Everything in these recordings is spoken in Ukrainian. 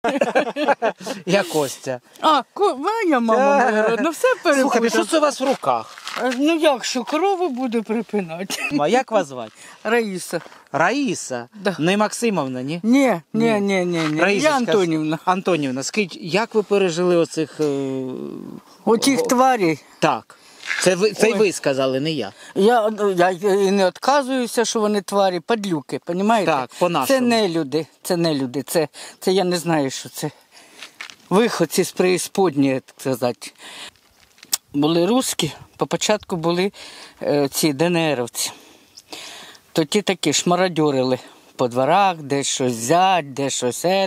Я Костя. Ваня, мама моя, ну все Слухайте, перепутав. що це у вас в руках? Ну як, що корову буду припинати? А як вас звати? Раїса. Раїса? Да. Не Максимовна, ні? Ні. Раїсочка, Я Антонівна. Антонівна, скажіть, як ви пережили оцих... Отих тварей. Так. Це ви сказали, не я. Я і не відказуюся, що вони тварі, падлюки, розумієте? Так, по-нашому. Це не люди, це я не знаю, що це. Виходці з преісподньої, так сказати. Були русські, по початку були ці ДНРовці. То ті такі шмародьорили по дворах, де щось взять, де щось це.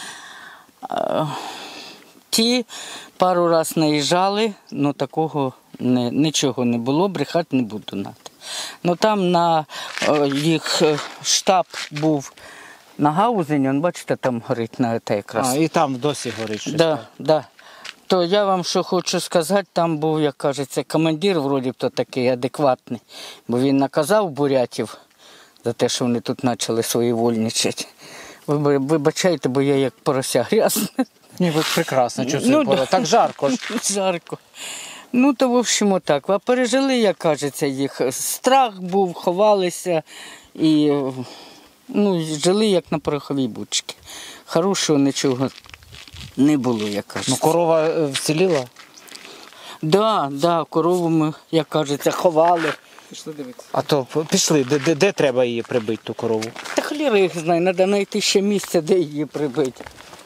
Ті пару раз наїжджали, але такого нічого не було, брехати не буду над. Ну там на їх штаб був на Гаузені, бачите, там горить на те якраз. І там досі горить щось. Да. То я вам що хочу сказати, там був, як кажеться, командир, вроді б то такий адекватний, бо він наказав бурятів за те, що вони тут почали своєвольничати. Вибачайте, бо я як порося грязне. Ні, ви прекрасно, що це було. Так жарко ж. Жарко. Ну, то, в общем, отак. А пережили, як кажеться, їх. Страх був, ховалися і жили, як на пороховій бочці. Хорошого нічого не було, як кажеться. Ну, корова вціліла? Да, корову ми, як кажеться, ховали. Пішли дивитися. А то пішли, де треба її прибити, ту корову? Та хліра їх знає, треба знайти ще місце, де її прибити.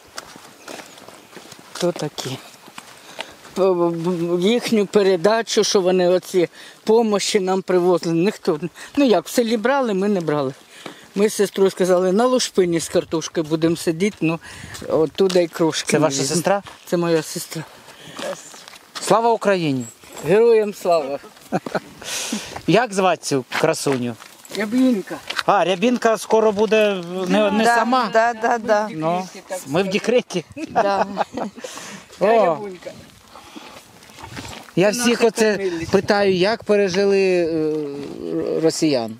То такі. Їхню передачу, що вони оці помощі нам привозили, ніхто. Ну як, в селі брали, ми не брали. Ми з сестрою сказали, на лушпині з картошкою будемо сидіти, оттуда й крошки. Це ваша сестра? Це моя сестра. Слава Україні! Героям слава! Як звати цю красуню? Рябінка. Рябінка скоро буде не сама? Да. Ну, ми в декреті. Да. Рябунька. Я всіх оце питаю, як пережили росіян.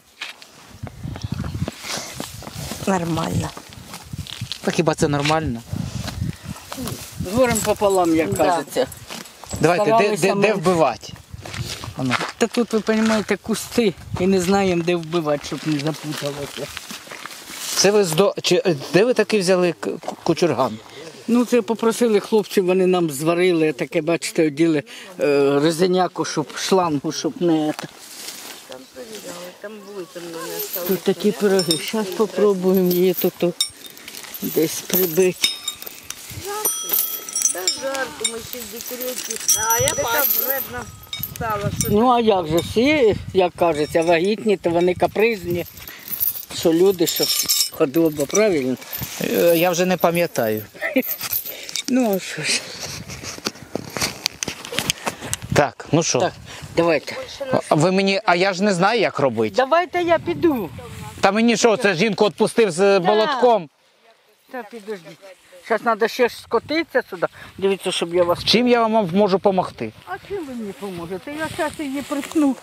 Нормально. Та хіба це нормально? З горем пополам, як кажеться. Давайте, де вбивати? Та тут, ви розумієте, кусти і не знаємо, де вбивати, щоб не запуталося. Це ви де ви таки взяли кучурган? Ну, це попросили хлопців, вони нам зварили, таке, бачите, оділи резиняку, щоб шлангу, щоб не... Там перевіряли, там були, там не осталось. Тут такі пироги. Зараз спробуємо її тут десь прибити. Та жарко, ми ще в декреті. А я так вредно стало. Ну, а як же, всі, як кажеться, вагітні, то вони капризні. Що люди, що худоба, правильно? Я вже не пам'ятаю. Ну, а що ж. Так, ну що? Так, давайте. А я ж не знаю, як робити. Давайте я піду. Та мені що, це жінку відпустив з молотком? Та підождіть. Зараз треба ще ж скотитися сюди. Дивіться, щоб я вас... Чим я вам можу допомогти? А чим ви мені поможете? Я зараз її припну.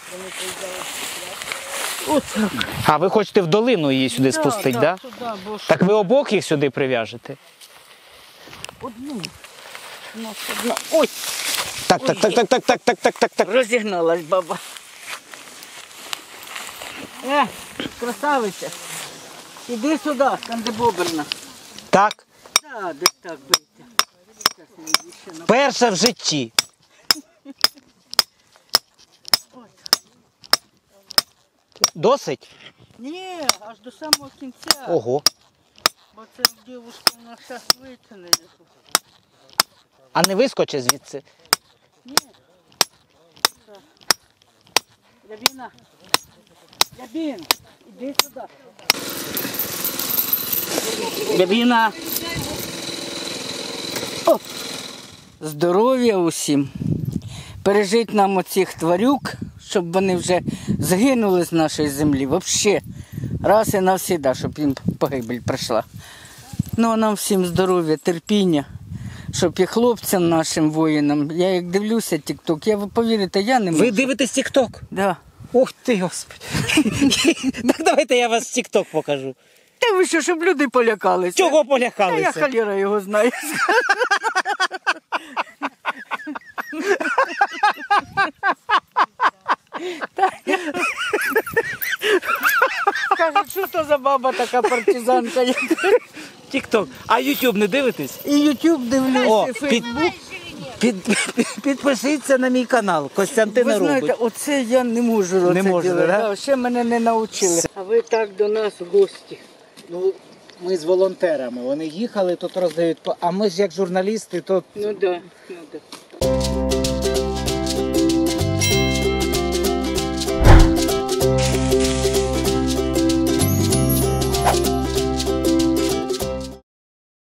Отак. А ви хочете в долину її сюди спустити, так? Да? Сюди, бо Так ви обох їх сюди прив'яжете? одну. У нас одна. Ой, Так. розігналась баба. Красавиця. Іди сюди, там де боберна. Так? Так, десь так бийте. Перша в житті. Досить? Ні, аж до самого кінця. Ого. Бо це дівчинка у нас зараз витягне. А не вискочить звідси? Ні. Рябіна. Рябін, іди сюди. Рябіна. О! Здоров'я усім. Пережить нам оцих тварюк, щоб вони вже загинули з нашої землі. Взагалі. Раз і навсіда, щоб їм погибель прийшла. Ну, а нам всім здоров'я, терпіння. Щоб і хлопцям нашим воїнам, я як дивлюся тік-ток, ви повірите, я не можу. Ви дивитесь тік-ток? Да. Ух ти, Господи. Так давайте я вас в тік-ток покажу. Та ви що, щоб люди полякалися? Чого Та я полякалися? халера його знаю. Кажуть, що то за баба така партизанка. Тік-ток. А Ютуб не дивитесь? І Ютуб дивлюся, О, і Фейсбук. Підпишіться на мій канал Костянтина Ви знаєте, робить. оце я не можу Не оце можете, ділати. да? Да, ще мене не навчили. А ви так до нас в гості. Ну, ми з волонтерами. Вони їхали, тут роздають. А ми ж як журналісти, то Ну так, да, ну да.